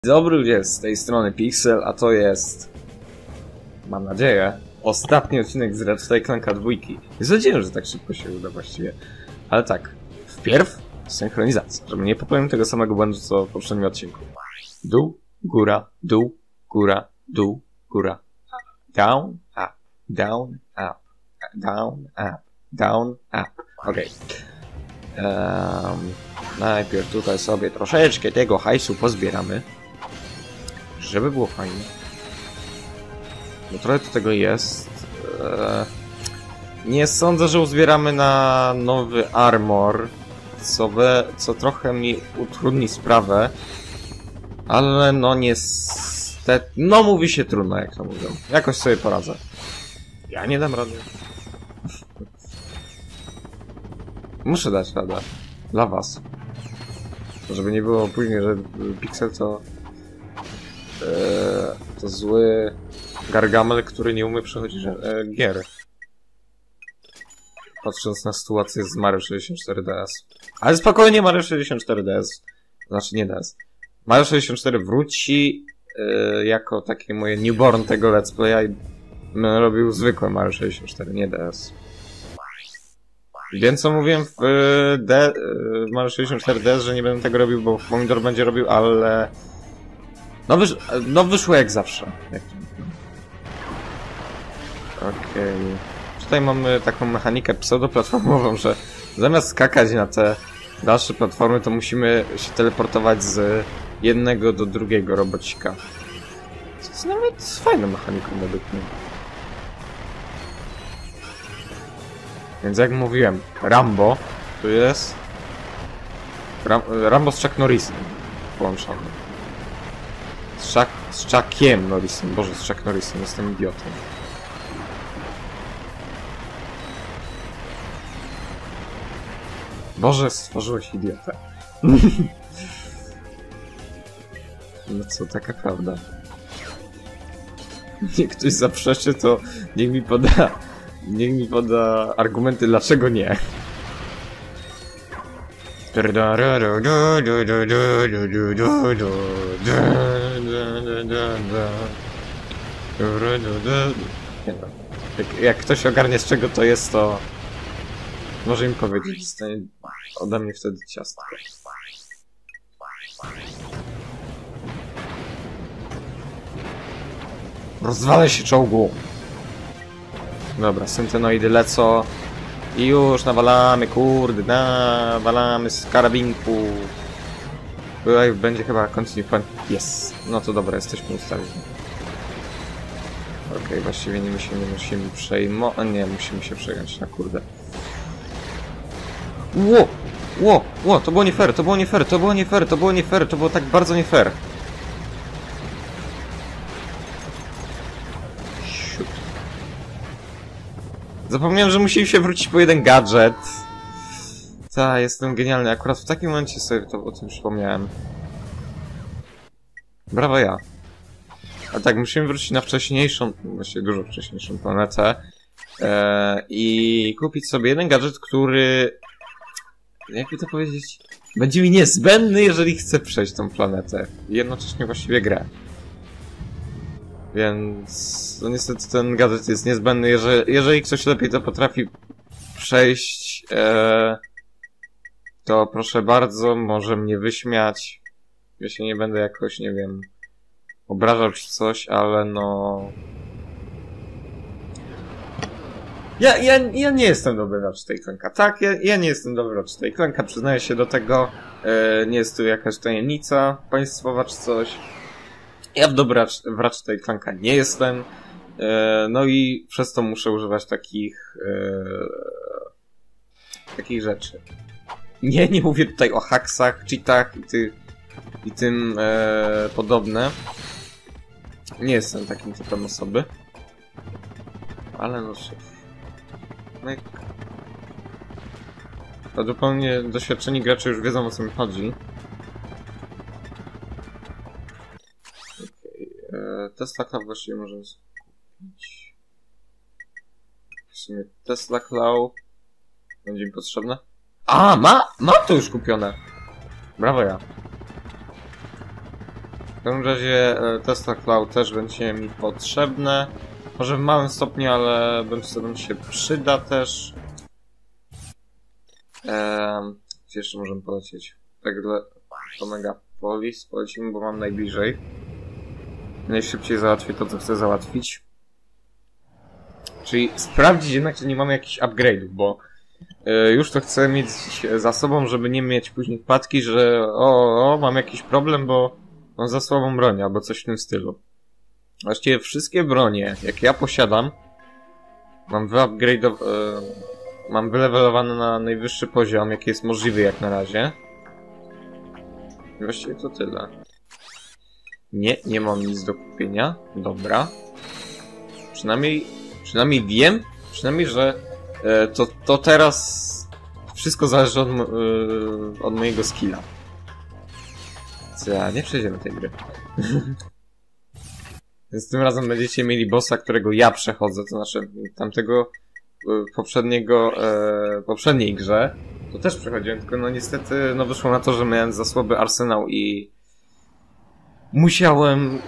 Dobry ludzie, z tej strony Pixel, a to jest, mam nadzieję, ostatni odcinek z Ratchet & Clanka 2. Nie sądziłem, że tak szybko się uda właściwie. Ale tak, wpierw synchronizacja, żeby nie popełnił tego samego błędu co w poprzednim odcinku. Dół, góra, dół, góra, dół, góra. Down, up, down, up, down, up, down, up. Okej. Najpierw tutaj sobie troszeczkę tego hajsu pozbieramy. Żeby było fajnie. Bo trochę do tego jest. Nie sądzę, że uzbieramy na nowy armor, co trochę mi utrudni sprawę. Ale no niestety... No mówi się trudno, jak to mówią. Jakoś sobie poradzę. Ja nie dam rady. Muszę dać radę. Dla was. Żeby nie było później, że Pixel to zły gargamel, który nie umie przechodzić gier. Patrząc na sytuację z Mario 64 DS. Ale spokojnie, Mario 64 DS. Znaczy nie DS. Mario 64 wróci jako takie moje newborn tego let's playa i będę robił zwykłe Mario 64, nie DS. Wiem co mówiłem w Mario 64 DS, że nie będę tego robił, bo Monitor będzie robił, ale... No wyszło jak zawsze. Okej. Tutaj mamy taką mechanikę pseudoplatformową, że zamiast skakać na te dalsze platformy, to musimy się teleportować z jednego do drugiego robocika. Co jest nawet fajną mechaniką według mnie. Więc jak mówiłem, Rambo tu jest. Rambo z Chuck Norrisem połączony. Z Chuckiem Norrisem. Boże, z Chuck Norrisem, jestem idiotą. Boże, stworzyłeś idiotę. No co, taka prawda. Niech ktoś zaprzeczy, to niech mi poda argumenty, dlaczego nie. Jak ktoś ogarnie, z czego to jest, to może mi powiedzieć. Stanie ode mnie wtedy ciastko. Rozwalę się, czołgu! Dobra, syntenoidy lecą. I już nawalamy, kurde, nawalamy z karabinku. Tutaj będzie chyba continue point. Yes. No to dobra, jesteśmy ustawieni. Okej, właściwie nie musimy przejmować. Nie, musimy się przejąć na kurde. Ło, to było nie fair, to było nie fair, to było nie fair, to było nie fair, to było tak bardzo nie fair. Zapomniałem, że musimy się wrócić po jeden gadżet. Jestem genialny. Akurat w takim momencie sobie o tym przypomniałem. Brawo ja. A tak, musimy wrócić na wcześniejszą, właściwie dużo wcześniejszą planetę. I kupić sobie jeden gadżet, który... Jakby to powiedzieć? Będzie mi niezbędny, jeżeli chcę przejść tą planetę. I jednocześnie właściwie grę. Więc no niestety ten gadżet jest niezbędny, jeżeli ktoś lepiej to potrafi przejść, to proszę bardzo, może mnie wyśmiać. Ja się nie będę jakoś, nie wiem, obrażał czy coś, ale no... Ja nie jestem dobry w Ratchet & Clanka. Tak, ja nie jestem dobry w Ratchet & Clanka, przyznaję się do tego. Nie jest tu jakaś tajemnica państwowa czy coś. Ja w Ratchet & Clanka nie jestem, no i przez to muszę używać takich rzeczy. Nie mówię tutaj o haksach, cheatach i tym podobne. Nie jestem takim typem osoby. Ale no cóż. Prawdopodobnie doświadczeni gracze już wiedzą, o co mi chodzi. Tesla Cloud właściwie możemy kupić. W sumie Tesla Cloud będzie mi potrzebne. A, mam to już kupione. Brawo ja. W każdym razie Tesla Cloud też będzie mi potrzebne. Może w małym stopniu, ale bym się przyda też. Gdzie jeszcze możemy polecieć? Tak do Megapolis polecimy, bo mam najbliżej. Najszybciej załatwię to, co chcę załatwić. Czyli sprawdzić jednak, czy nie mamy jakichś upgrade'ów, bo już to chcę mieć za sobą, żeby nie mieć później wpadki, że mam jakiś problem, bo mam za słabą broń, albo coś w tym stylu. Właściwie wszystkie bronie, jakie ja posiadam, mam wylewelowane na najwyższy poziom, jaki jest możliwy jak na razie. I właściwie to tyle. Nie mam nic do kupienia. Dobra. Przynajmniej wiem, że to teraz wszystko zależy od mojego skilla. Nie przejdziemy tej gry. Więc tym razem będziecie mieli bossa, którego ja przechodzę, to znaczy tamtego poprzedniej grze to też przechodziłem, tylko no niestety wyszło na to, że miałem za słaby arsenał i musiałem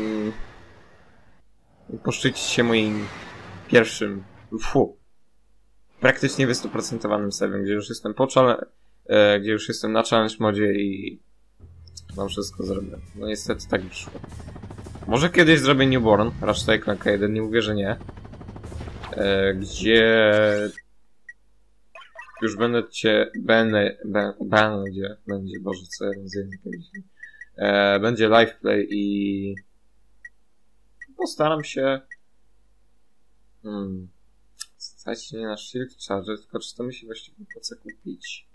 poszczycić się moim pierwszym praktycznie wystuprocentowanym save'em, gdzie już jestem na challenge modzie i mam wszystko zrobię. No niestety tak wyszło. Może kiedyś zrobię Newborn, raczej Clank 1, nie mówię, że nie. Gdzie już będzie, Boże, co ja z językiem dzisiaj. Będzie live play i postaram się stać nie na Shield Charger, tylko czy to mi się właściwie opłaca kupić?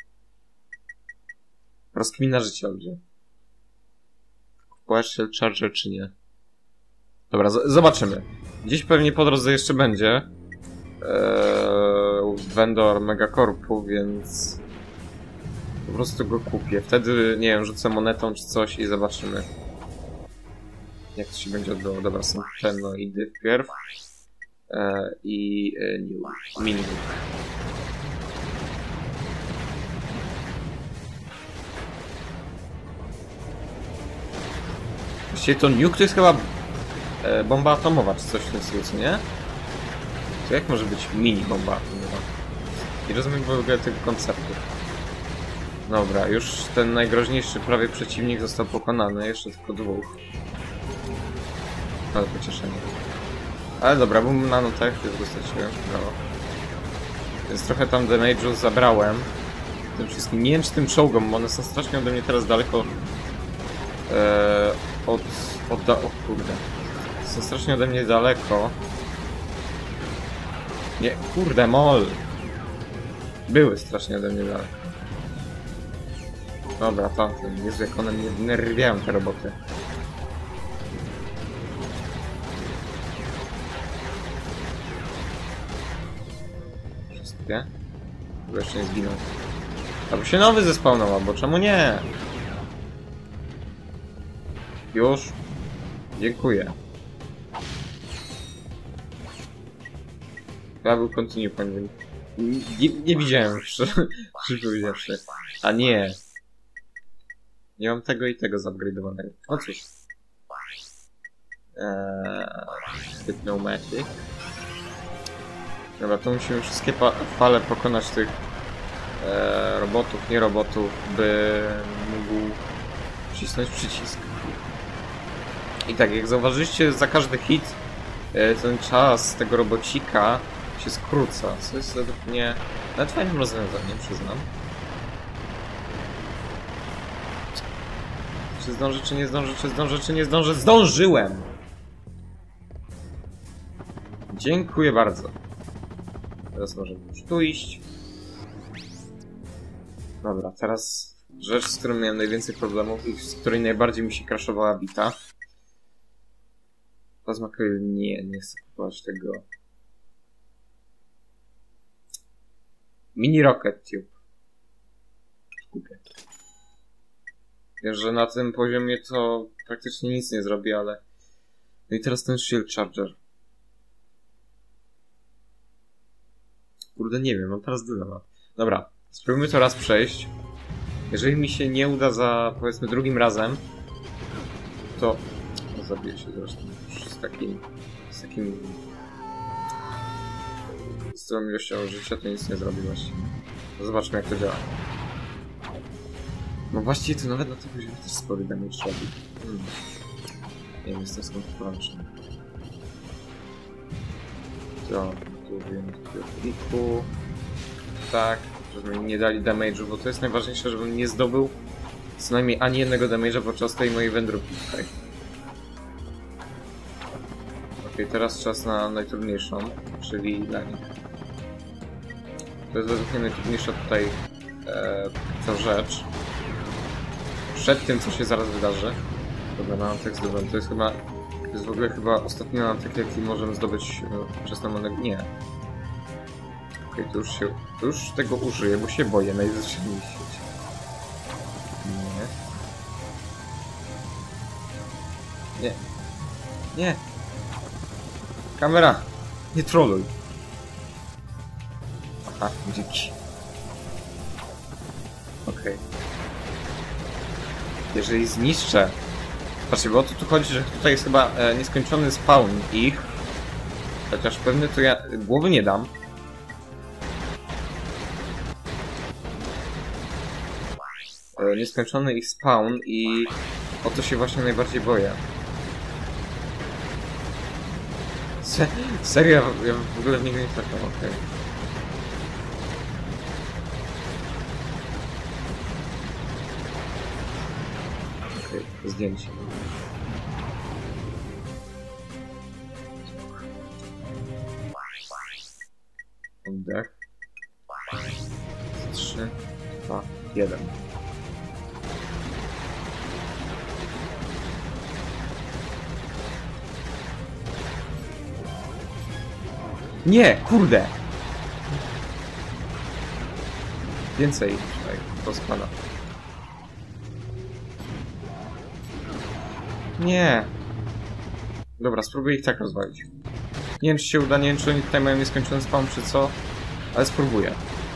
Rozkmina życia ludzie. Kupować Shield Charger czy nie? Dobra, zobaczymy. Gdzieś pewnie po drodze jeszcze będzie vendor Megacorpu, więc po prostu go kupię. Wtedy, nie wiem, rzucę monetą czy coś i zobaczymy, jak to się będzie odbyło. Dobra, są Fenoidy wpierw i mini. Właściwie to nuke to jest chyba bomba atomowa, czy coś w tym stylu, co nie? To jak może być mini bomba atomowa? Nie rozumiem w ogóle tego konceptu. Dobra, już ten najgroźniejszy prawie przeciwnik został pokonany, jeszcze tylko dwóch. Ale pocieszenie. Ale dobra, boom nanotech już dostarczyłem, brawo. Więc trochę tam damage'u zabrałem. Tym wszystkim. Nie wiem czy tym czołgom, bo one są strasznie ode mnie teraz daleko o kurde. Są strasznie ode mnie daleko. Nie, kurde, mol! Były strasznie ode mnie daleko. Dobra, tamten. Jezu, jak one mnie nerwiają, te roboty. Wszystkie? Chyba jeszcze nie zginął. Albo się nowy zespawnował, albo czemu nie? Już? Dziękuję. Ja był continue point. Nie widziałem, szczerze powiedziawszy. A nie. Nie mam tego i tego zupgrade'owanego. O cóż. Pneumatic. Dobra, to musimy wszystkie fale pokonać tych robotów, nie robotów, by mógł wcisnąć przycisk. I tak, jak zauważyliście, za każdy hit ten czas tego robocika się skróca, co jest według mnie nawet fajnym rozwiązaniem, przyznam. Czy zdążę, czy nie zdążę, czy zdążę, czy nie zdążę? Zdążyłem! Dziękuję bardzo. Teraz możemy już tu iść. Dobra, teraz rzecz, z którą miałem najwięcej problemów i z której najbardziej mi się crashowała bita. Plasma Coil, nie chcę kupować tego. Mini Rocket Tube. Kupię. Wiem, że na tym poziomie to praktycznie nic nie zrobi, ale... No i teraz ten Shield Charger. Kurde, nie wiem, mam teraz dylemat. Dobra, spróbujmy to raz przejść. Jeżeli mi się nie uda za, powiedzmy, drugim razem, to... Zabiję się zresztą już z tą ilością życia to nic nie zrobi właściwie. Zobaczmy jak to działa. No właściwie to nawet na tym poziomie też spory damage robi. Nie wiem, jestem skontrolowany. To, tu wiem takiego kliku. Tak, żeby mi nie dali damage'u, bo to jest najważniejsze, żebym nie zdobył co najmniej ani jednego damage'a podczas tej mojej wędrówki tutaj. Okej, teraz czas na najtrudniejszą, czyli dla nich. To jest według mnie najtrudniejsza tutaj ta rzecz. Przed tym, co się zaraz wydarzy. Dobra, Nantek zdobyłem. To jest w ogóle chyba ostatni Nantek, jaki możemy zdobyć przez normalnego... Nie. Okej, to już tego użyję, bo się boję najzwyczajniej w świecie. Nie. Nie. Nie. Kamera! Nie troluj. Aha, dzięki. Okej. Jeżeli zniszczę... Patrzcie, bo o to tu chodzi, że tutaj jest chyba nieskończony spawn ich. Chociaż pewny to ja głowy nie dam. Nieskończony ich spawn i o to się właśnie najbardziej boję. Serio? Ja w ogóle w niego nie trafiam, okej. Zdjęcie. Oddech. 3, 2, 1. Nie, kurde! Więcej tutaj rozkłada. Nie. Dobra, spróbuję ich tak rozwalić. Nie wiem, czy się uda, nie wiem, czy oni tutaj mają nieskończony spawn, czy co, ale spróbuję.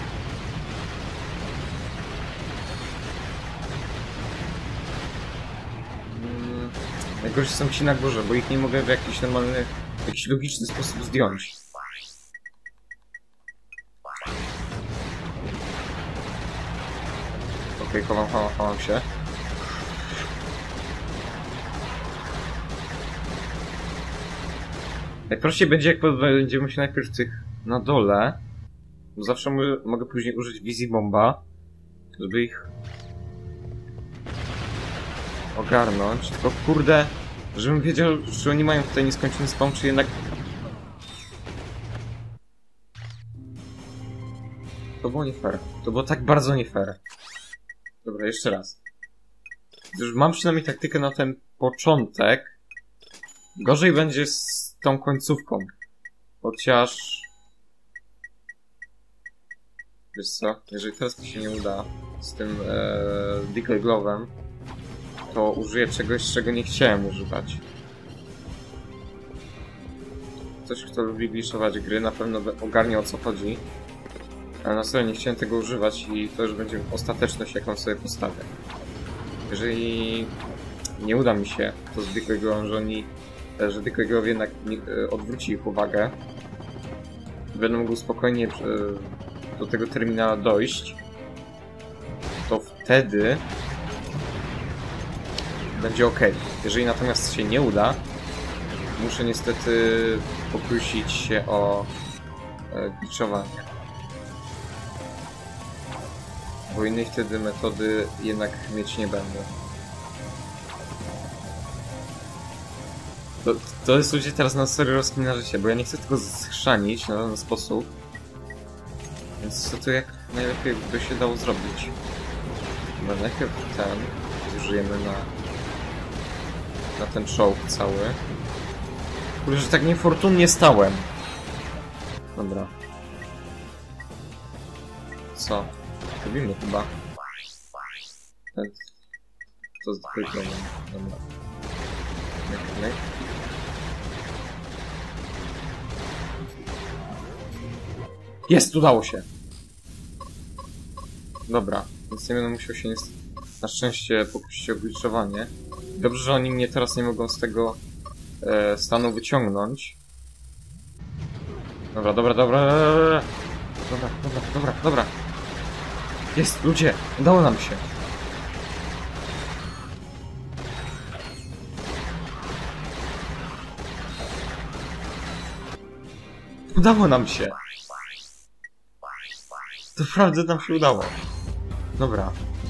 Najgorsze są ci na górze, bo ich nie mogę w jakiś normalny, jakiś logiczny sposób zdjąć. Okej, chowam się. Najprościej będzie, jak będziemy się najpierw tych na dole, bo zawsze mogę później użyć wizji bomba, żeby ich ogarnąć. Tylko kurde, żebym wiedział, czy oni mają tutaj nieskończony spawn, czy jednak... To było nie fair. To było tak bardzo nie fair. Dobra, jeszcze raz. Już mam przynajmniej taktykę na ten początek. Gorzej będzie z tą końcówką. Chociaż... Wiesz co? Jeżeli teraz mi się nie uda z tym Decoy Glove'em, to użyję czegoś, czego nie chciałem używać. Ktoś, kto lubi gliszować gry, na pewno ogarnie, o co chodzi. Ale na serio nie chciałem tego używać i to już będzie ostateczność, jaką sobie postawię. Jeżeli nie uda mi się to z Decoy Glove'em, że Decoy Glove jednak odwróci ich uwagę, będę mógł spokojnie do tego terminala dojść, to wtedy będzie ok. Jeżeli natomiast się nie uda, muszę niestety pokusić się o glitchowanie. Bo innej wtedy metody jednak mieć nie będę. To jest ludzie teraz na serio rozkmina życie, bo ja nie chcę tego schrzanić na ten sposób. Więc co to jak najlepiej by się dało zrobić? Chyba najpierw ten zużyjemy na ten czołg cały. Kurde, że tak niefortunnie stałem. Dobra. Co? Robimy chyba. To zdobyczą. Dobra. Myk. Jest! Udało się! Dobra, więc nie będę musiał się na szczęście pokusić o glitchowanie. Dobrze, że oni mnie teraz nie mogą z tego stanu wyciągnąć. Dobra, dobra, dobra. Dobra, dobra, dobra, dobra. Jest, ludzie! Udało nam się. Udało nam się. Naprawdę nam się udało. Dobra.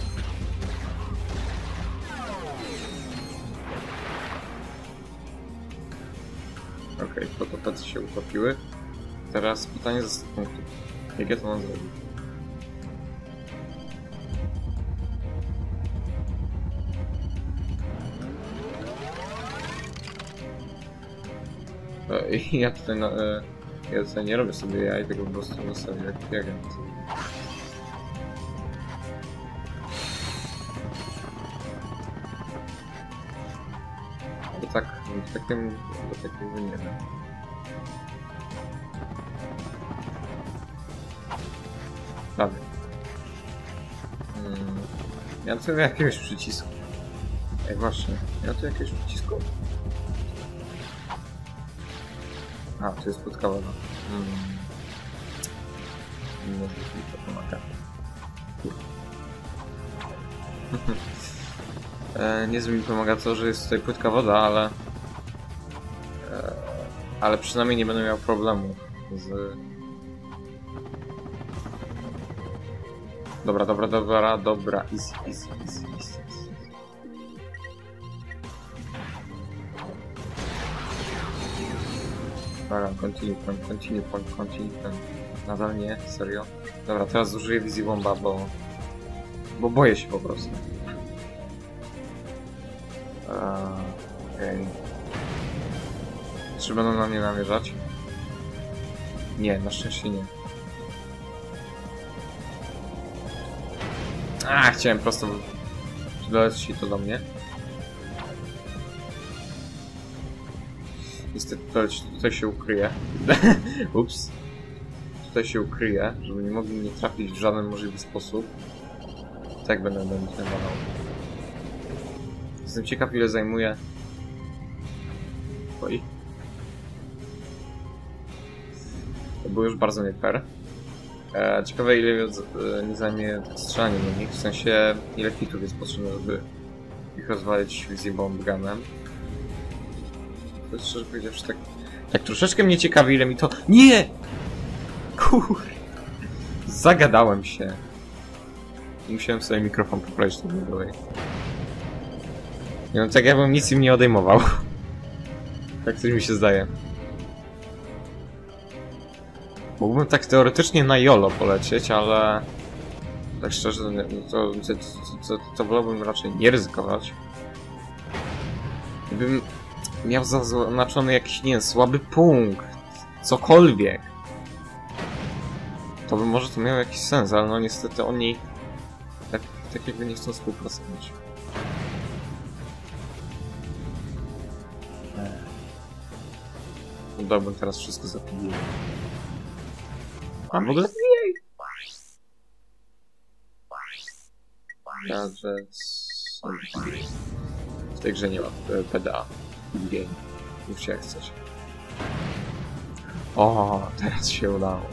Okej, fotopety się utopiły. Teraz pytanie ze 100 punktów. Jak ja to mam zrobić? Ja tutaj ja tutaj nie robię sobie jaj, tylko po prostu nastawię jak agent. Bo tak, do takiego nie wiem. Prawie. Ja tu jakiegoś przycisku. Ej, właśnie, ja tu jakiegoś przycisku. A, tu jest płytka woda. Może mi to pomaga. Niezbyt mi pomaga to, że jest tutaj płytka woda, ale przynajmniej nie będę miał problemu z... Dobra, dobra, dobra, dobra, easy. Dobra, continue point. Nadal nie, serio. Dobra, teraz użyję wizji bomba, bo boję się po prostu. Okej. Czy będą na mnie namierzać? Nie, na szczęście nie. Chciałem prosto dolecieć to do mnie. Niestety tutaj się ukryję. Ups. Tutaj się ukryję, żeby nie mogli mnie trafić w żaden możliwy sposób. Tak będę do nich nawalał. Jestem ciekaw, ile zajmuje... Oj. To było już bardzo nie fair. Ciekawe, ile nie zajmie strzelanie do nich, w sensie ile hitów jest potrzebne, żeby ich rozwalić wizji bomb gunem. To jest, szczerze powiedziawszy, tak troszeczkę mnie ciekawi, ile mi to... Nie! Kur... Zagadałem się. Musiałem sobie mikrofon poprawić do góry. Nie wiem, tak jakbym nic im nie odejmował. Tak coś mi się zdaje. Mógłbym tak teoretycznie na YOLO polecieć, ale... Tak szczerze, to wolałbym raczej nie ryzykować. Gdybym miał zaznaczony jakiś, nie wiem, słaby punkt, cokolwiek, to by może to miało jakiś sens, ale no niestety oni tak jakby nie chcą współpracować. Dałbym teraz wszystko zapiję. A w ogóle jej! W tej grze nie ma PDA. Game. Mówcie jak chcecie. O, teraz się udało.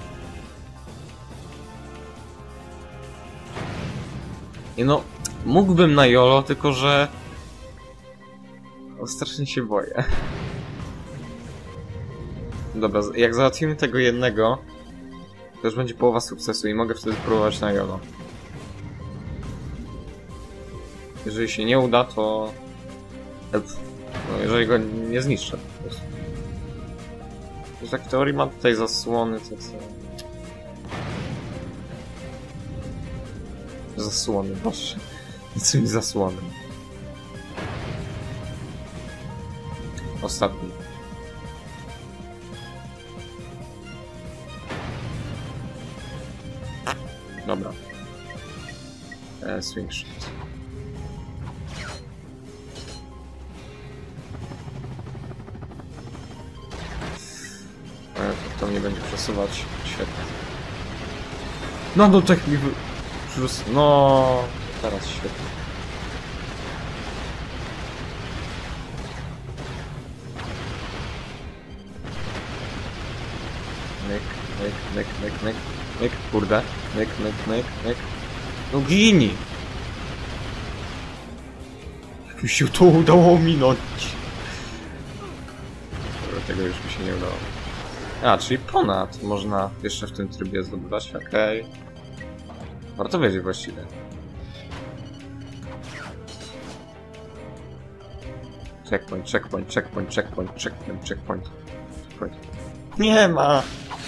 Nie no, mógłbym na YOLO, tylko że... strasznie się boję. Dobra, jak załatwimy tego jednego, to już będzie połowa sukcesu i mogę wtedy próbować na YOLO. Jeżeli się nie uda, to... No, jeżeli go nie zniszczę po prostu. Już tak w teorii ma tutaj zasłony, to co... Zasłony, boże. Nic mi zasłony. Ostatni. Dobra. Swing shot. To mnie będzie przesuwać. Świetnie. No tak mi no teraz świetnie. myk, myk, myk, myk, myk, myk, kurde, myk, myk, myk, myk. No gini! Jak mi się to udało ominąć? Dobra, tego już mi się nie udało. A, czyli ponad można jeszcze w tym trybie zdobywać, okej. Warto wiedzieć właściwie. Checkpoint, checkpoint, checkpoint, checkpoint, checkpoint, checkpoint. Nie ma!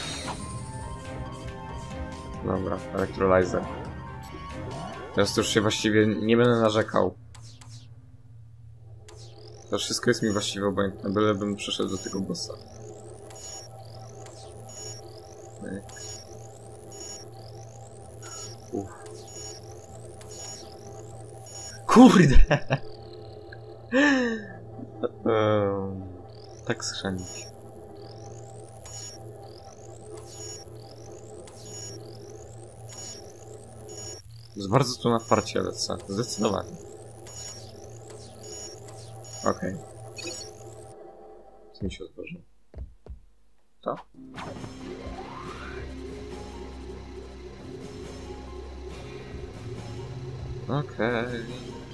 Dobra, elektrolyzer. Teraz to już się właściwie nie będę narzekał. To wszystko jest mi właściwie obojętne, bylebym przeszedł do tego bossa. Kurde! Tak schrzanić. Jest bardzo tu na farcie lecę. Zdecydowanie. Okej. Co mi się otworzy? To? Okej.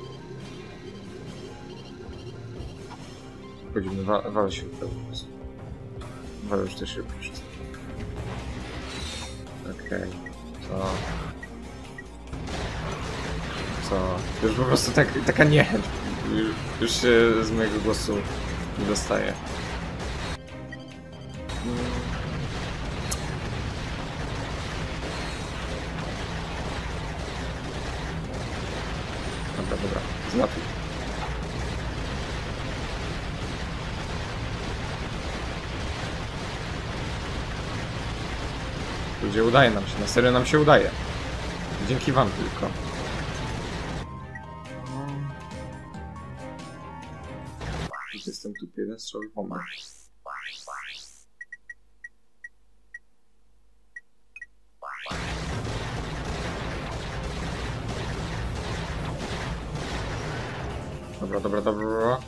Chodzimy, walę się w pełni. Walę już też się wszystko. Okej. To... Co? Już po prostu taka niechęć. Już się z mojego głosu nie dostaje. Dobra, zlatuj. Ludzie, udaje nam się, na serio nam się udaje. Dzięki wam tylko. Jestem tu jeden strzał i pomysł. Dobra.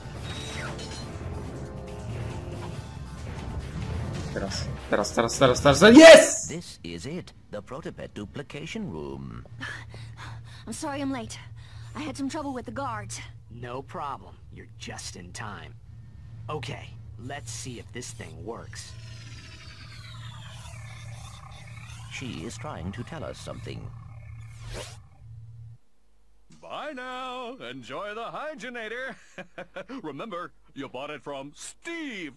Teraz. Yes! This is it, the Protopet duplication room. I'm sorry I'm late. I had some trouble with the guards. No problem. You're just in time. Okay, let's see if this thing works. She is trying to tell us something. Bye now. Enjoy the Hygienator. Remember, you bought it from Steve.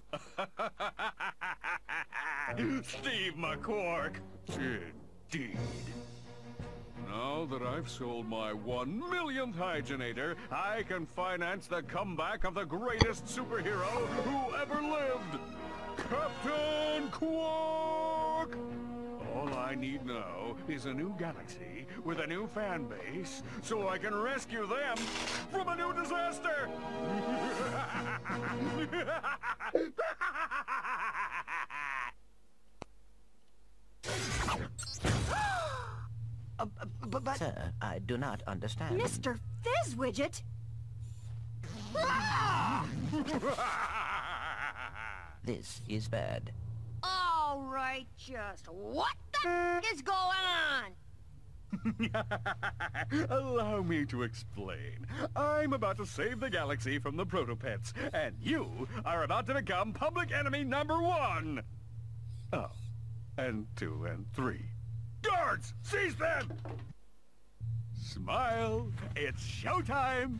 Steve McQuark. Indeed. Now that I've sold my 1 millionth Hygienator, I can finance the comeback of the greatest superhero who ever lived, Captain Quark! All I need now is a new galaxy with a new fan base, so I can rescue them from a new disaster! But... Sir, I do not understand. Mr. Fizzwidget? This is bad. All right, just what the f is going on? Allow me to explain. I'm about to save the galaxy from the Protopets, and you are about to become public enemy #1! Oh, and 2 and 3. Guards! Seize them! Smile, it's showtime!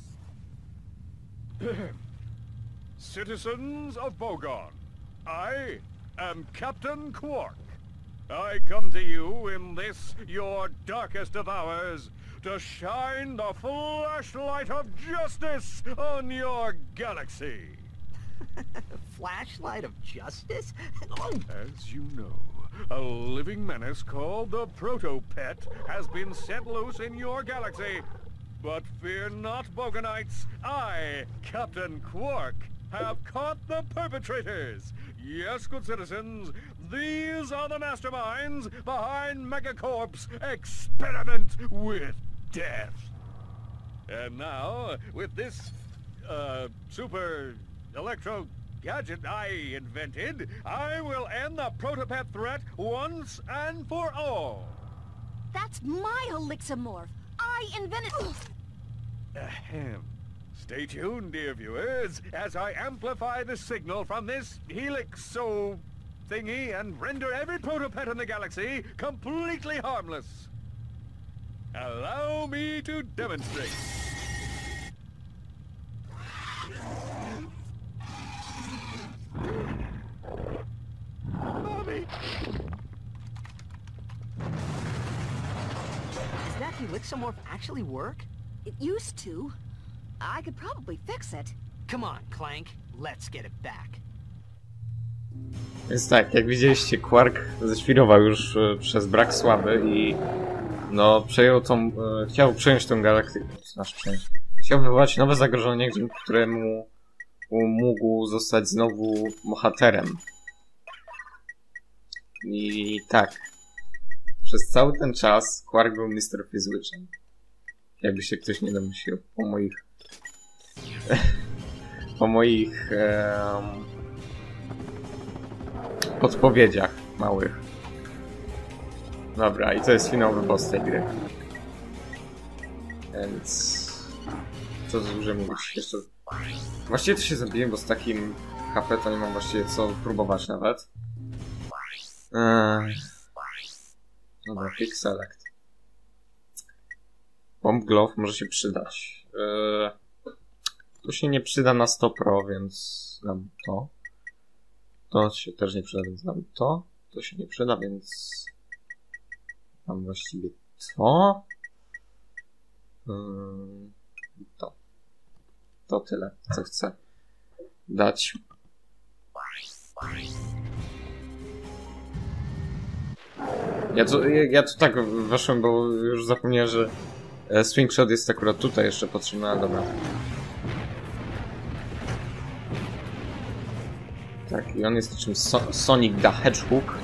Citizens of Bogon, I am Captain Quark. I come to you in this, your darkest of hours, to shine the flashlight of justice on your galaxy. Flashlight of justice? As you know, a living menace called the Protopet has been set loose in your galaxy. But fear not, Bogonites. I, Captain Quark, have caught the perpetrators. Yes, good citizens, these are the masterminds behind Megacorp's experiment with death. And now, with this, super electro gadget I invented, I will end the protopet threat once and for all. That's my Helixamorph. I invented... Ahem. Stay tuned, dear viewers, as I amplify the signal from this helixo thingy and render every protopet in the galaxy completely harmless. Allow me to demonstrate. Mommy! Does that Helixamorph actually work? It used to. I could probably fix it. Come on, Clank. Let's get it back. Więc tak, jak widzieliście, Quark ześwirował już przez brak sławy i no przejął tą, chciał przejąć tą galaktykę, chciał wywołać nowe zagrożenie, któremu mógł zostać znowu bohaterem. I tak, przez cały ten czas Quark był Mr. Fizzwitchem. Jakby się ktoś nie domyślił, po moich podpowiedziach małych. Dobra, i to jest finałowy boss tej gry. Więc... co dużo mówić jeszcze... Właściwie to się zabiję, bo z takim HP to nie mam właściwie co próbować nawet. Dobra, Quick Select. Bomb Glove może się przydać. To się nie przyda na 100 pro, więc dam to. To się też nie przyda, więc dam to. To się nie przyda, więc dam właściwie to. To. To tyle, co chcę dać. Ja tu tak weszłem, bo już zapomniałem, że Swing Shot jest akurat tutaj jeszcze potrzebny, ale dobra. Tak, i on jest niczym Sonic the Hedgehog.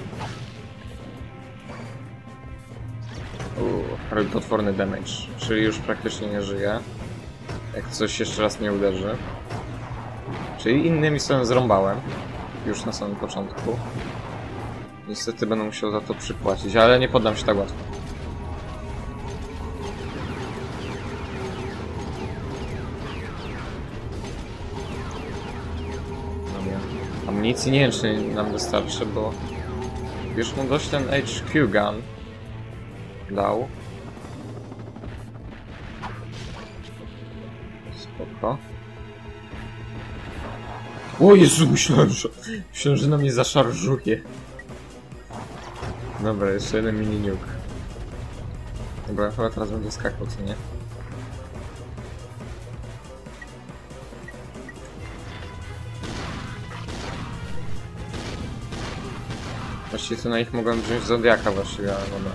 Robi potworny damage, czyli już praktycznie nie żyje. Jak coś jeszcze raz nie uderzy. Czyli innymi słowami zrąbałem. Już na samym początku. Niestety będę musiał za to przypłacić, ale nie poddam się tak łatwo. Amunicji nie wiem, czy nam wystarczy, bo już mu dość ten HQ gun dał. Spoko. O Jezu, myślałem, że na mnie zaszarżuje. Dobra, jeszcze jeden mini nuke. Dobra, chyba teraz będzie skakał, co nie? Właściwie to na nich mogłem wziąć Zodiaka właściwie, ale dobra.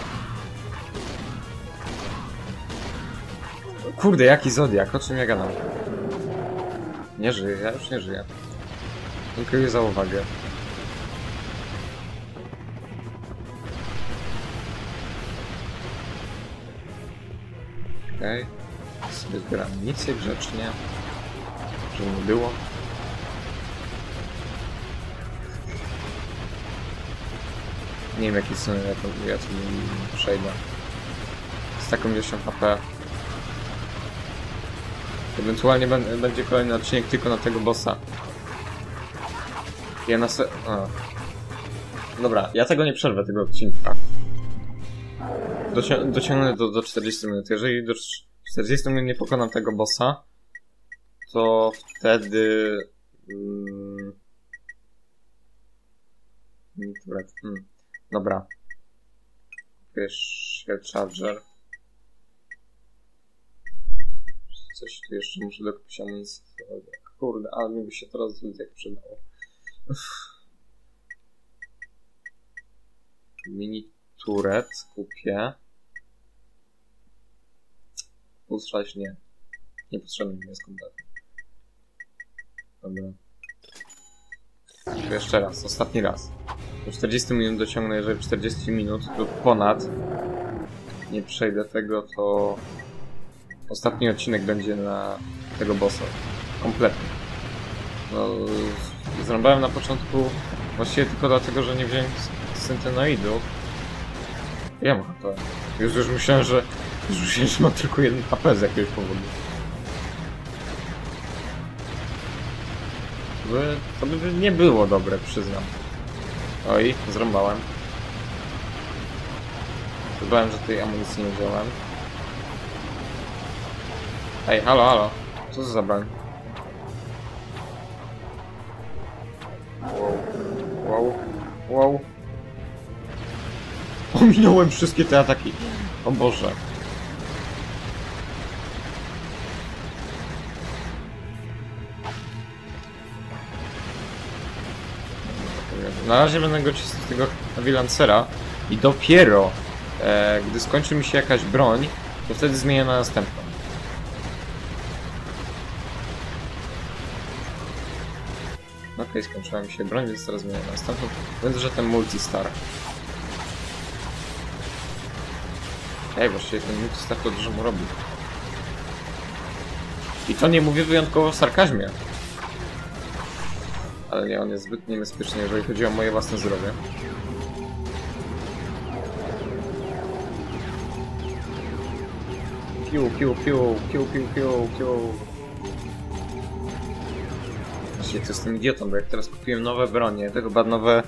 Kurde, jaki Zodiak? O czym ja gadam? Nie żyję, ja już nie żyję. Dziękuję za uwagę. Okej. Sobie zbieram amunicję grzecznie. Żeby nie było. Nie wiem, jakie są, ja tu przejdę. Z taką ilością HP. Ewentualnie będzie kolejny odcinek tylko na tego bossa. Ja na Dobra, ja tego nie przerwę, tego odcinka. Dociągnę do 40 minut. Jeżeli do 40 minut nie pokonam tego bossa, to wtedy... Dobra. Shield Charger. Coś tu jeszcze muszę dokupić amunicję. Kurde, ale mi by się teraz jak przydało. Mini turret kupię. Ustrzelać nie. Niepotrzebny mi jest kompletnie. Dobra. Jeszcze raz, ostatni raz. Do 40 minut dociągnę, jeżeli 40 minut lub ponad nie przejdę tego, to ostatni odcinek będzie na tego bossa. Kompletnie. No, zrąbałem na początku właściwie tylko dlatego, że nie wziąłem synthenoidów. Ja mam to. Już myślałem, że mam tylko 1 HP z jakiegoś powodu. To by nie było dobre, przyznam. Oj, zrąbałem. Chyba, że tej amunicji nie wziąłem. Ej, halo. Co to za broń? Wow. Ominąłem wszystkie te ataki. O Boże. Na razie będę go czyścić z tego Heavy Lancera i dopiero gdy skończy mi się jakaś broń, to wtedy zmienię na następną. Okej, skończyła mi się broń, więc teraz zmienię na następną. Więc, że ten Multistar. Ej, właściwie ten Multistar to dużo mu robi. I to nie mówię wyjątkowo w sarkazmie. Ale nie, on jest zbyt niebezpieczny, jeżeli chodzi o moje własne zdrowie. Piu. Właściwie co z tym idiotą, bo jak teraz kupiłem nowe bronie, to chyba nowe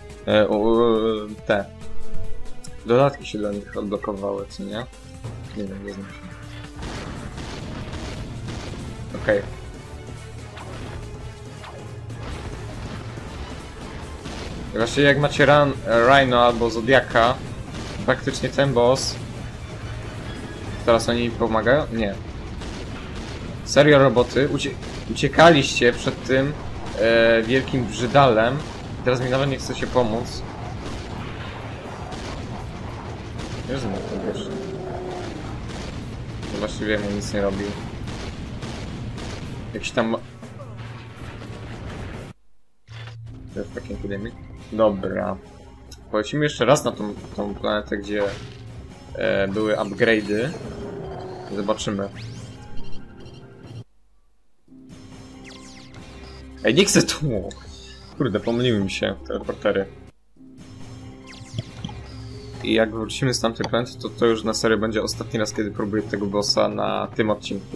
te dodatki się dla nich odblokowały, co nie? Nie wiem, nie znam się. Okej. Właściwie jak macie Rhino albo Zodiaka, praktycznie ten boss. Teraz oni mi pomagają? Nie. Serio roboty, uciekaliście przed tym wielkim brzydalem. Teraz mi nawet nie chce się pomóc. Nie rozumiem to wiesz. Właściwie mu nic nie robił. Jakiś tam... fucking kidding me? Dobra. Polecimy jeszcze raz na tą planetę, gdzie były upgrade'y. Zobaczymy. Ej, nie chcę tu! Kurde, pomyliły mi się teleportery. I jak wrócimy z tamtej planety, to już na serio będzie ostatni raz, kiedy próbuję tego bossa na tym odcinku.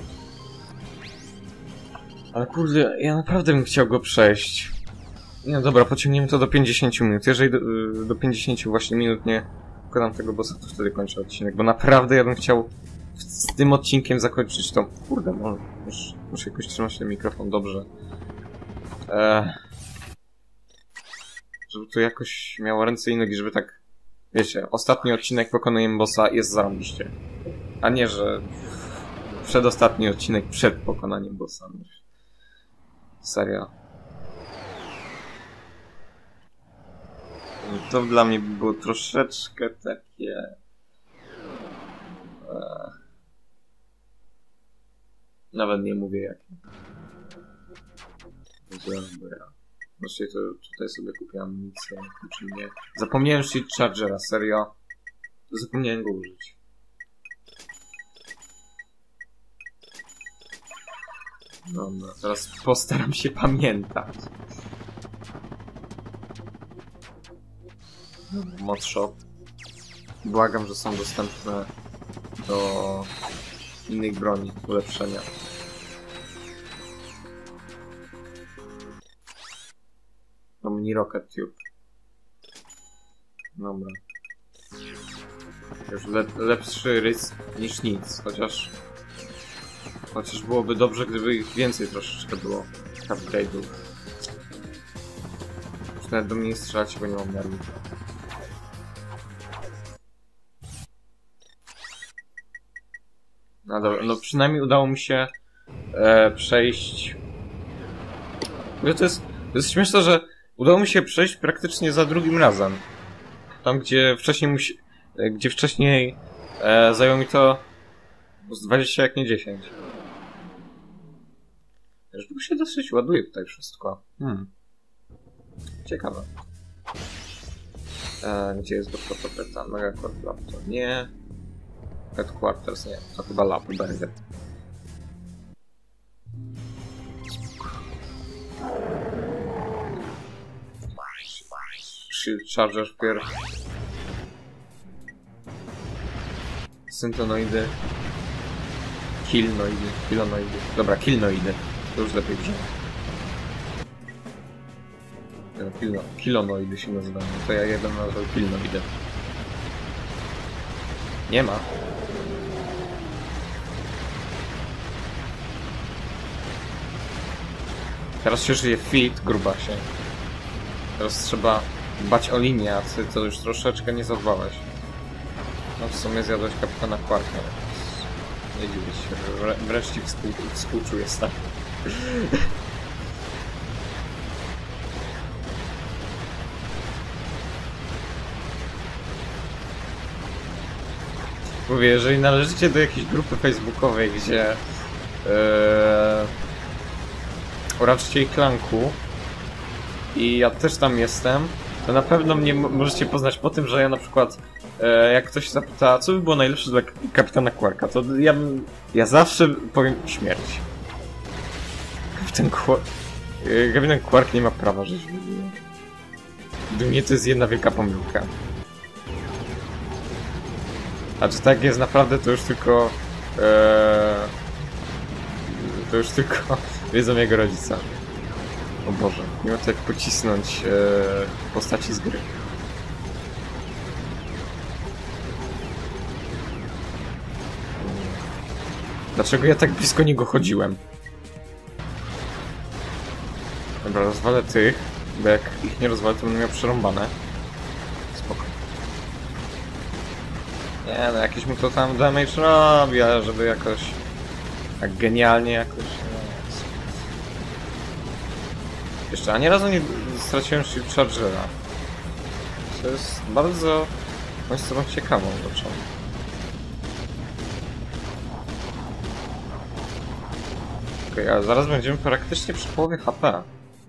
Ale kurde, ja naprawdę bym chciał go przejść. No dobra, pociągniemy to do 50 minut. Jeżeli do 50 właśnie minut nie pokonam tego bossa, to wtedy kończę odcinek. Bo naprawdę ja bym chciał z tym odcinkiem zakończyć to... Kurde, muszę jakoś trzymać ten mikrofon dobrze. Żeby to jakoś miało ręce i nogi, żeby tak... Wiecie, ostatni odcinek pokonaniem bossa jest zarąbiście. A nie, że... Przedostatni odcinek przed pokonaniem bossa. Serio. To dla mnie było troszeczkę takie... Nawet nie mówię jakie. Dobra. Właściwie to tutaj sobie kupiłem amunicję. Nie. Zapomniałem Shield Chargera, serio. Zapomniałem go użyć. Dobra, teraz postaram się pamiętać. Mod Shop. Błagam, że są dostępne do innych broni, ulepszenia. No mini Rocket Tube. Dobra. Już lepszy rys niż nic, chociaż byłoby dobrze, gdyby ich więcej troszeczkę było upgrade'ów. Już nawet do mnie strzelać, bo nie mam nerwów. No dobra, no przynajmniej udało mi się przejść... To jest śmieszne, że udało mi się przejść praktycznie za drugim razem. Tam, gdzie wcześniej zajęło mi to z 20 jak nie 10. Już tu się dosyć ładuje tutaj wszystko. Ciekawe. Gdzie jest Dr. Megacorp Lab? To nie. Headquarters nie. To chyba lab będzie. Shield Charger wpierw. Syntonoidy. Kilonoidy. Dobra, Killnoidy. To już lepiej brzmi. Kilonoidy się nazywają. To ja jeden nazwał Killnoidy. Nie ma. Teraz się żyje fit, grubasie. Teraz trzeba dbać o linię, a ty to już troszeczkę nie zadbałeś. No w sumie zjadłeś kapitana Quarka, więc nie dziwię się. Wręcz ci współczuję, stary. Mówię, jeżeli należycie do jakiejś grupy facebookowej, gdzie raczcie ich klanku i ja też tam jestem, to na pewno mnie możecie poznać po tym, że ja na przykład jak ktoś zapyta, co by było najlepsze dla kapitana Quarka, to ja zawsze powiem śmierć. Kapitan Quark nie ma prawa żyć w ogóle. Dla mnie to jest jedna wielka pomyłka. A czy tak jest naprawdę, to już tylko wiedzą jego rodzica. O Boże, miło tak pocisnąć postaci z gry. Dlaczego ja tak blisko niego chodziłem? Dobra, rozwalę tych, bo jak ich nie rozwalę, to będę miał przerąbane. Spoko. Nie no, jakiś mu to tam damage robi, ale żeby jakoś... tak genialnie jakoś... Jeszcze ani razu nie straciłem Shield Chargera. To jest bardzo... moją stroną ciekawą rzeczą. Okej, ale zaraz będziemy praktycznie przy połowie HP.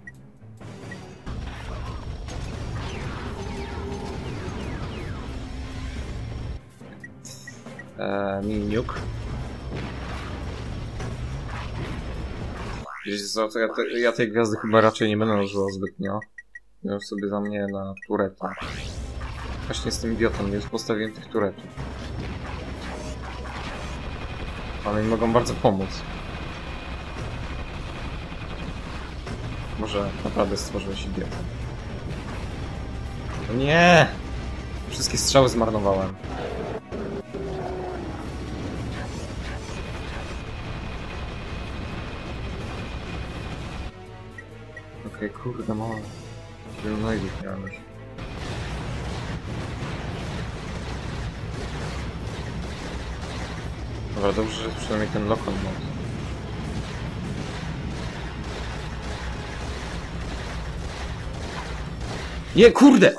Mini-nuke. Wiecie co, to ja tej gwiazdy chyba raczej nie będę używał zbytnio. Miałem sobie za mnie na tureta. Właśnie z tym idiotą, więc postawiłem tych turetów. One mi mogą bardzo pomóc. Może naprawdę stworzyłeś idiotę. No nie! Wszystkie strzały zmarnowałem. Okej, kurde, mam. Killnoidów miałem już. Dobra, dobrze, że przynajmniej ten lokon mod. Nie, kurde!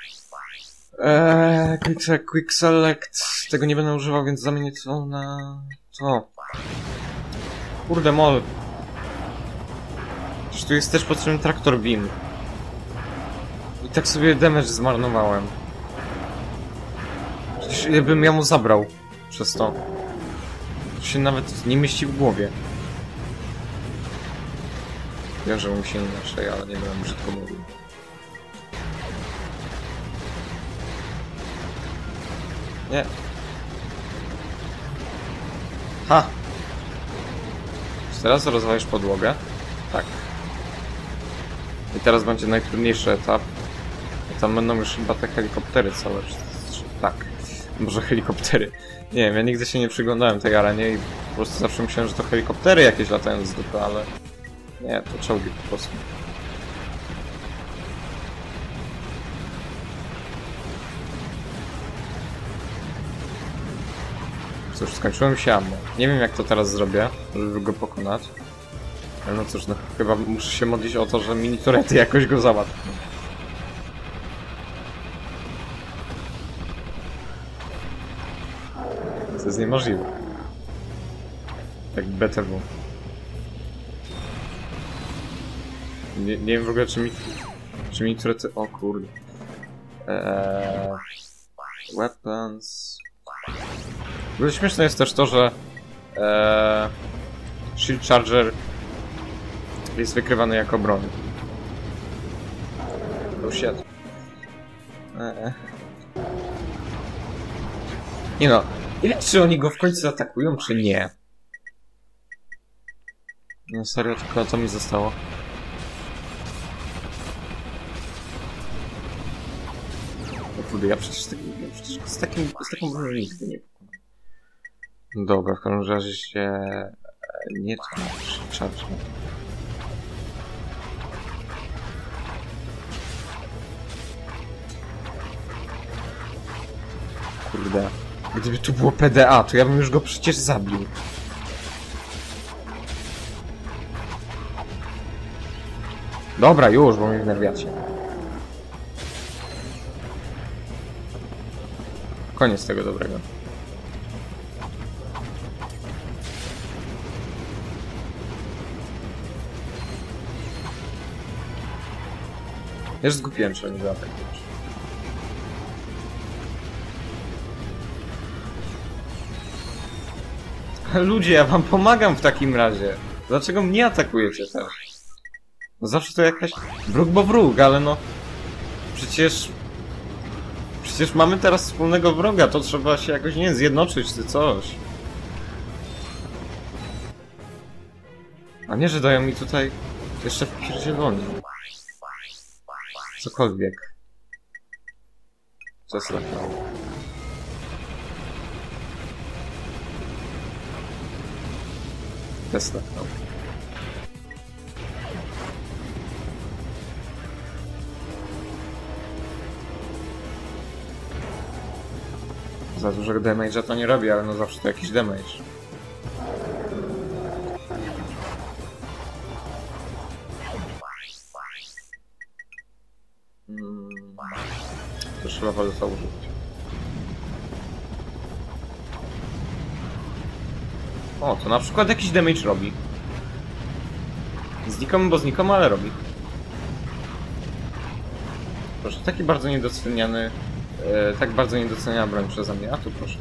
Quick Select. Tego nie będę używał, więc zamienię to na... to. Kurde, mol. Przecież tu jest też potrzebny Tractor Beam. I tak sobie damage zmarnowałem. Przecież ile bym ja mu zabrał przez to. To się nawet nie mieści w głowie. Wiem, że mi się inaczej, ale nie będę brzydko mówił. Nie. Ha! Czy teraz rozwalisz podłogę? Tak. I teraz będzie najtrudniejszy etap. I tam będą już chyba te helikoptery całe. Tak. Może helikoptery. Nie wiem, ja nigdy się nie przyglądałem tej arenie i po prostu zawsze myślałem, że to helikoptery jakieś latają z dupy, ale... nie, to czołgi po prostu. Cóż, skończyłem się ammo. Nie wiem jak to teraz zrobię, żeby go pokonać. Ale no cóż, no chyba muszę się modlić o to, że mini-turety jakoś go załatwią. To jest niemożliwe. Tak BTW. Nie wiem w ogóle czy mini-turety... o kurde. Weapons... W ogóle śmieszne jest też to, że Shield Charger Jest wykrywany jako broń. Oh shit. Nie no, czy oni go w końcu atakują, czy nie? No serio, tylko co mi zostało? No kurde, ja przecież z taką bronią nigdy nie pokonam. Dobra, w każdym razie się... nie charge. Kurde. Gdyby tu było PDA, to ja bym już go przecież zabił. Dobra, już, bo mnie wnerwiacie. Koniec tego dobrego. Ja już zgubiłem, że oni zaatakują. Ludzie, ja wam pomagam w takim razie. Dlaczego mnie atakujecie też? No zawsze to jakaś... wróg bo wróg, ale no... Przecież mamy teraz wspólnego wroga, to trzeba się jakoś, nie wiem, zjednoczyć czy coś. A nie, że dają mi tutaj jeszcze wpierdzieloni. Cokolwiek. Co jest tak mało? Tesla. No. Za dużego damage'a to nie robi, ale no zawsze to jakiś damage. To trzeba waleta użyć. O, to na przykład jakiś damage robi. Znikomy, bo znikomy, ale robi. Proszę, taki bardzo niedoceniany... tak bardzo niedoceniana broń przeze mnie. A tu proszę.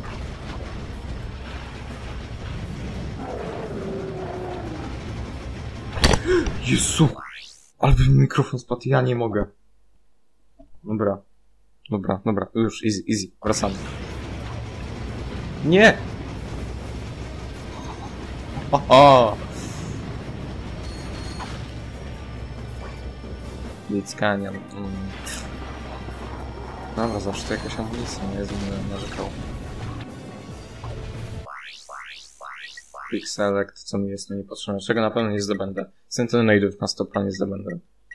Jezu! Ale mi mikrofon spadł, ja nie mogę. Dobra, już, easy, wracamy. Nie! Oho! Blitz Canyon. Dobra, zawsze to jakaś amunicja, nie będę narzekał. Quick Select, co mi jest niepotrzebne, czego na pewno nie zdobędę. Sentinelidów na 100% nie zdobędę.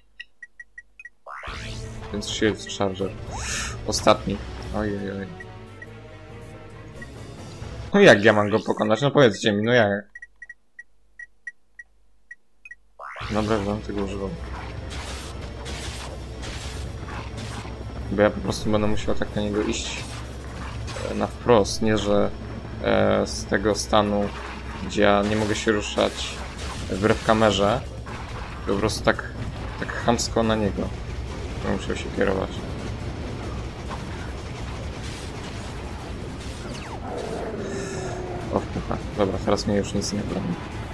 Więc Shield Charger. Ostatni. Ojej. No jak ja mam go pokonać? No powiedzcie mi, no jak? Dobra, że tego używam. Bo ja po prostu będę musiał tak na niego iść na wprost, nie że z tego stanu, gdzie ja nie mogę się ruszać wbrew kamerze, po prostu tak chamsko na niego musiał się kierować. O wpucha. Dobra, teraz mnie już nic nie broni.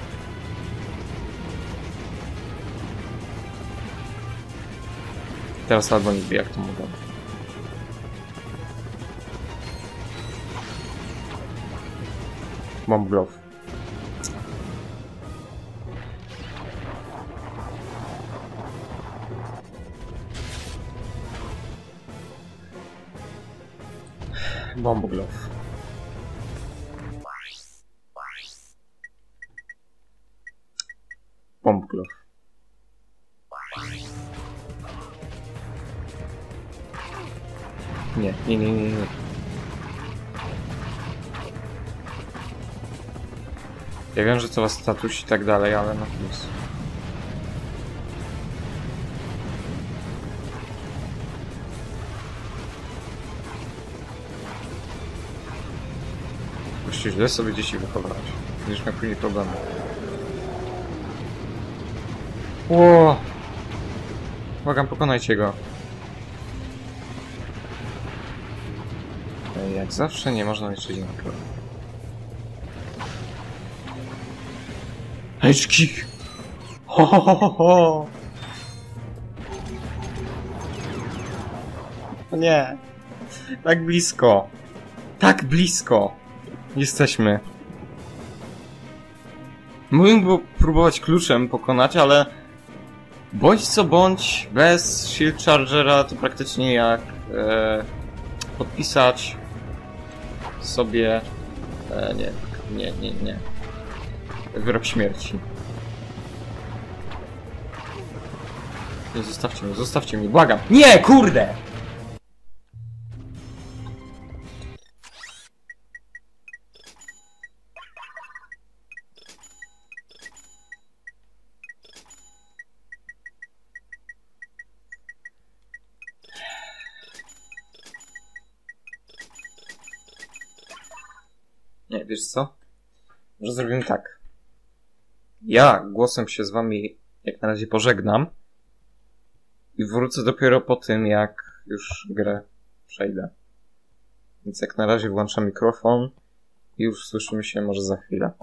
Teraz albo nigdy, jak to mówię. Bomb Glove. Bomb Glove. Bomb Glove. Nie. Ja wiem, że to was status i tak dalej, ale no plus. Właściwie źle sobie dzieci wychować. Będziesz miał później problemy. Ło! Błagam, pokonajcie go. Jak zawsze nie można liczyć na to. Edge kick! Ho, ho, ho, ho, ho. O nie. Tak blisko. Tak blisko. Jesteśmy. Mógłbym go próbować kluczem pokonać, ale bądź co bądź, bez Shield Chargera to praktycznie jak podpisać sobie nie. Wyrok śmierci. Nie, zostawcie mnie, błagam. Nie, kurde! Nie, wiesz co? Może zrobimy tak. Ja głosem się z wami jak na razie pożegnam i wrócę dopiero po tym, jak już grę przejdę. Więc jak na razie włączam mikrofon i już słyszymy się może za chwilę.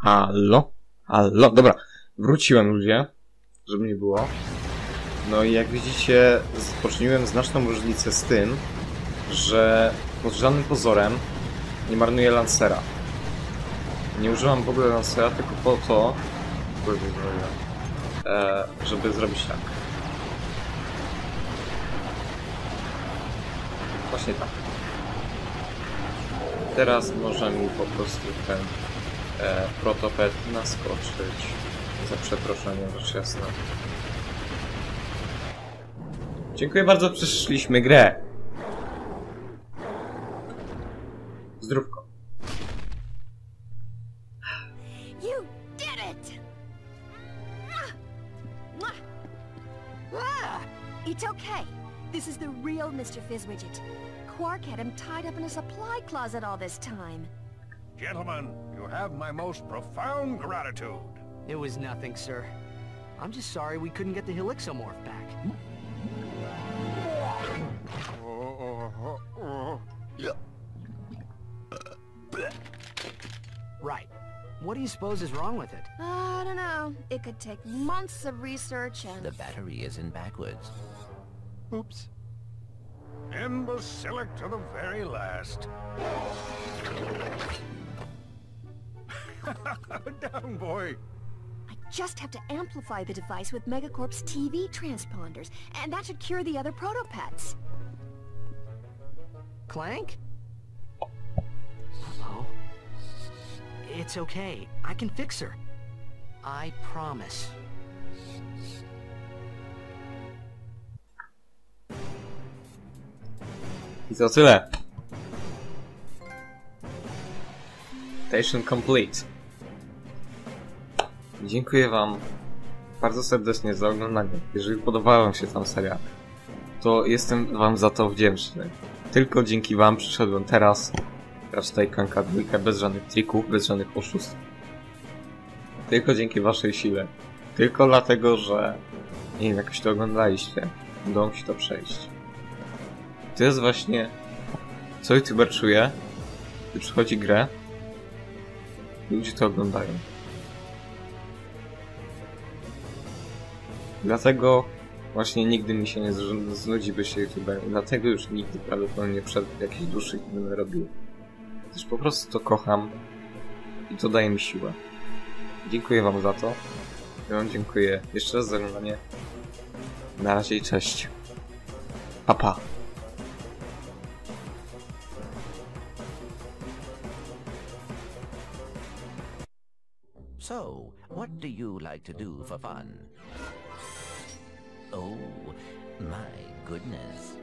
Halo? Halo? Dobra, wróciłem, ludzie, żeby nie było. No i jak widzicie, poczyniłem znaczną różnicę z tym, że pod żadnym pozorem nie marnuję Lancera. Nie używam w ogóle Lancera tylko po to, żeby zrobić tak. Właśnie tak. Teraz może mi po prostu ten protopet naskoczyć. Za przeproszenie, rzecz jasna. Dziękuję bardzo, przeszliśmy grę. Zdrówko. You did it! Ah, it's okay. This is the real Mr. Fizzwidget. Quark had him tied up in a supply closet all this time. Gentlemen, you have my most profound gratitude. It was nothing, sir. I'm just sorry we couldn't get the Helixomorph back. Right. What do you suppose is wrong with it? I don't know. It could take months of research and... The battery isn't backwards. Oops. Imbecilic to the very last. Down, boy. I just have to amplify the device with Megacorp's TV transponders, and that should cure the other protopets. Clank? Uh-oh. It's okay. I can fix her. I promise. I to tyle. Station complete. Dziękuję wam bardzo serdecznie za oglądanie. Jeżeli podobała wam się ta seria, to jestem wam za to wdzięczny. Tylko dzięki wam przyszedłem teraz tutaj Clanka 2 bez żadnych trików, bez żadnych oszustw. Tylko dzięki waszej sile. Tylko dlatego, że nie wiem, jakoś to oglądaliście. Udało mi się to przejść. To jest właśnie co youtuber czuje, gdy przychodzi grę i ludzie to oglądają. Dlatego właśnie nigdy mi się nie znudzi bycie youtuberem. Dlatego już nigdy prawdopodobnie przed jakiejś dłuższej nie będę robił. Gdyż po prostu to kocham i to daje mi siłę. Dziękuję wam za to. Ja wam dziękuję jeszcze raz za oglądanie. Na razie i cześć. Pa, pa. So, what do you like to do for fun? Oh, my goodness.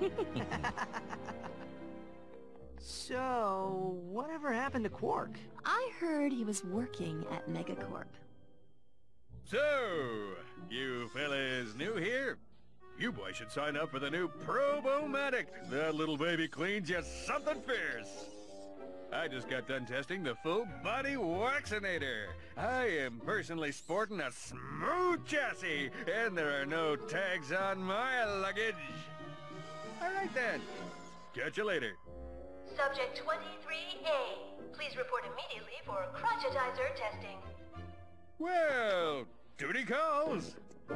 So, whatever happened to Quark? I heard he was working at Megacorp. So, you fellas new here? You boys should sign up for the new Probomatic. That little baby cleans you something fierce. I just got done testing the full body Waxinator. I am personally sporting a smooth chassis, and there are no tags on my luggage. All right then. Catch you later. Subject 23A. Please report immediately for crotchetizer testing. Well, duty calls.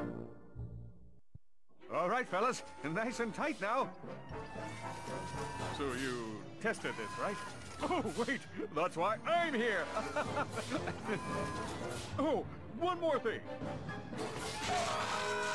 All right, fellas, nice and tight now. So you tested this, right? Oh, wait, that's why I'm here. Oh, one more thing.